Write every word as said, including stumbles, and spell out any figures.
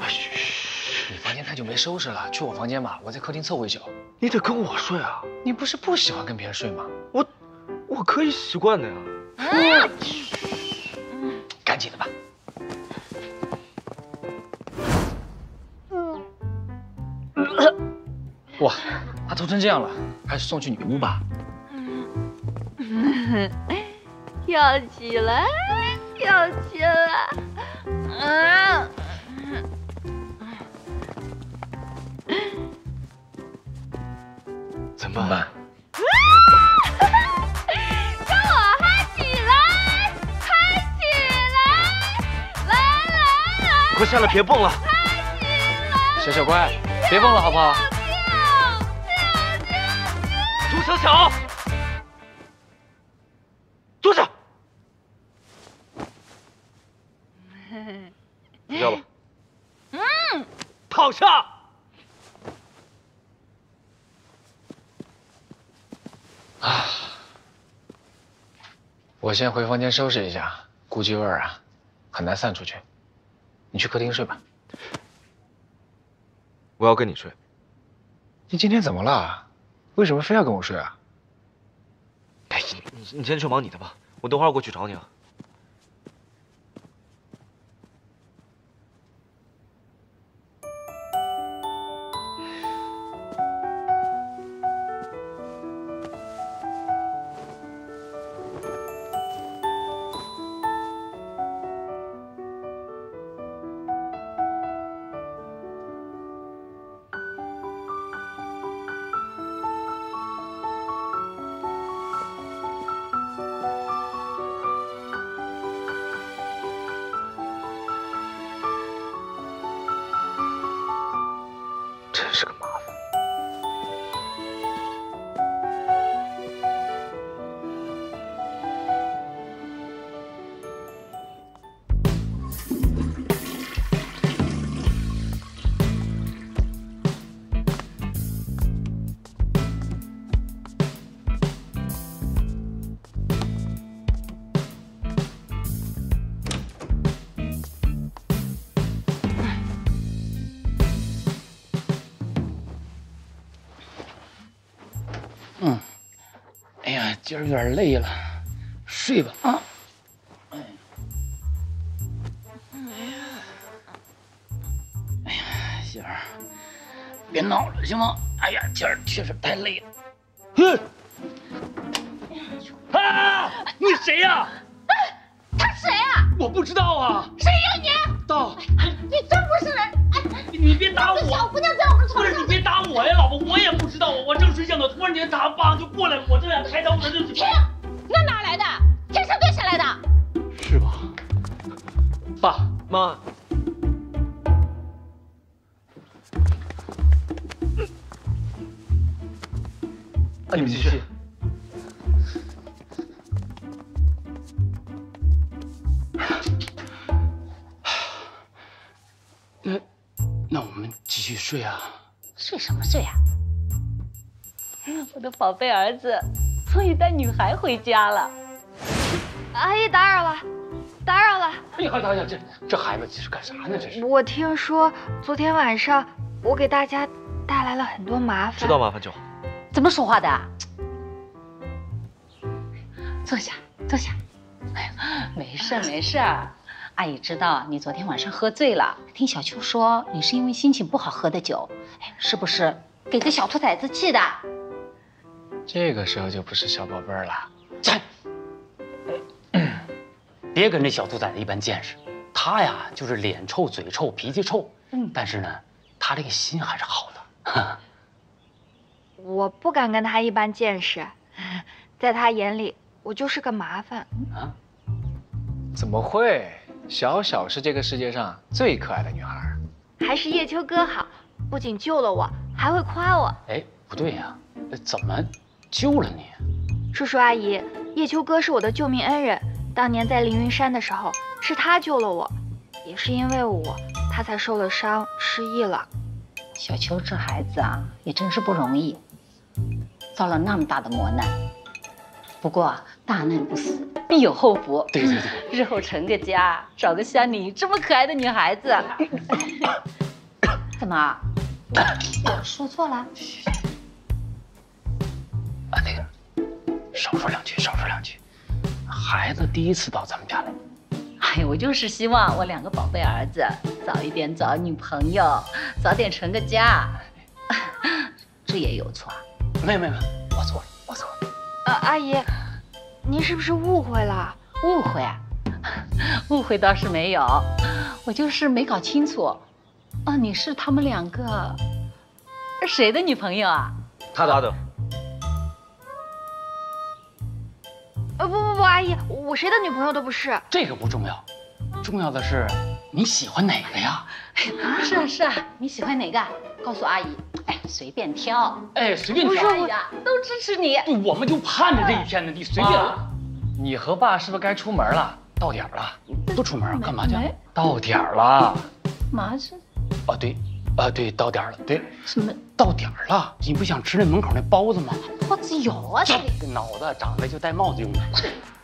嘘，你房间太久没收拾了，去我房间吧，我在客厅凑合一宿。 你得跟我睡啊！ 你不是不喜欢跟别人睡吗？ 我，我可以习惯的呀。 嗯，赶紧的吧。哇，他头成这样了，还是送去女巫吧。 跳起来，跳起来，嗯。 怎么办？ 跟我嗨起来，嗨起来，来来来！ 快下来，别蹦了。 嗨起来！ 小小乖，别蹦了好不好？ 朱小小，坐下。睡觉吧。 嗯。 躺下。 啊，我先回房间收拾一下，估计味儿啊很难散出去。你去客厅睡吧。 我要跟你睡。 你今天怎么了？为什么非要跟我睡啊？ 哎，你你你先去忙你的吧，我等会儿过去找你啊。真是个麻烦。 嗯，哎呀，今儿有点累了，睡吧啊。哎，哎呀，喜儿，别闹了行吗？哎呀，今儿确实太累了。哼！啊！你谁呀？ 哎，他谁呀？ 我不知道啊。 谁呀你？ 到。 你真不是人！哎， 你别打我！ 小姑娘在我们床上。 不是你别打我呀，老婆，我也不知道，我正睡觉呢，突然间他爸就过来了，我这样抬头我就天，那哪来的？天上掉下来的？ 是吧？爸妈， 啊，你们继续。那那我们继续睡啊。 睡什么睡啊？我的宝贝儿子终于带女孩回家了。 阿姨打扰了，打扰了。 哎呀呀呀，这这孩子这是干啥呢？这是。 我听说昨天晚上我给大家带来了很多麻烦。 知道麻烦就好。 怎么说话的？坐下，坐下。哎呀，没事没事。阿姨知道你昨天晚上喝醉了，听小秋说你是因为心情不好喝的酒，哎，是不是给个小兔崽子气的？ 这个时候就不是小宝贝儿了。 站！别跟这小兔崽子一般见识，他呀就是脸臭、嘴臭、脾气臭，嗯，但是呢，他这个心还是好的。 我不敢跟他一般见识，在他眼里我就是个麻烦。 啊？ 怎么会？小小是这个世界上最可爱的女孩。 还是叶秋哥好，不仅救了我，还会夸我。 哎，不对呀，怎么救了你？ 叔叔阿姨，叶秋哥是我的救命恩人，当年在凌云山的时候，是他救了我，也是因为我，他才受了伤，失忆了。 小秋这孩子啊，也真是不容易，遭了那么大的磨难。不过大难不死，必有后福。 对对对， 日后成个家，找个像你这么可爱的女孩子。怎么？我说错了？ 啊，那个，少说两句，少说两句。孩子第一次到咱们家来。 哎呀，我就是希望我两个宝贝儿子早一点找女朋友，早点成个家。这也有错啊？ 没有没有没有，我错了，我错了。 呃，阿姨，您是不是误会了？ 误会啊？误会倒是没有，我就是没搞清楚。啊，你是他们两个谁的女朋友啊？ 他的。他的。 呃，不不不，阿姨，我谁的女朋友都不是。 这个不重要，重要的是你喜欢哪个呀？ 是啊是啊，你喜欢哪个？告诉阿姨，哎，随便挑。 哎，随便挑。 阿姨呀，都支持你。 对，我们就盼着这一天呢，你随便来。你和爸是不是该出门了？到点了，不出门干嘛去？到点了。 嘛是？ 哦对，啊对，到点了。对， 什么？ 到点了。你不想吃那门口那包子吗？ 包子有啊，这里。 这个脑子长得就戴帽子用的。